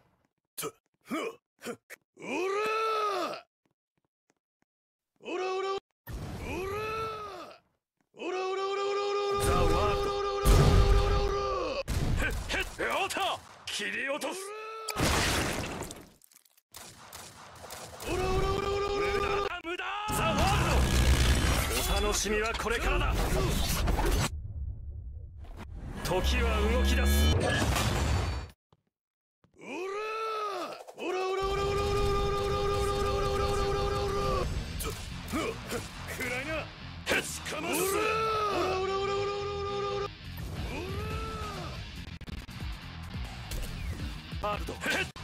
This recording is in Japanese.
おらおらおらおらおらおらおらおらおらザ・ワールド。へっやった切り落とす。 おらおらおらおらおら無駄だ無駄。ザ・ワールド。お楽しみはこれからだ。時は動き出す。 おらおらおらおらおらおらおらおらおらおらおらおらおらおらおらくらいな。 へしかます。 おらおらおらおらおらおらおらおらワールド。へっ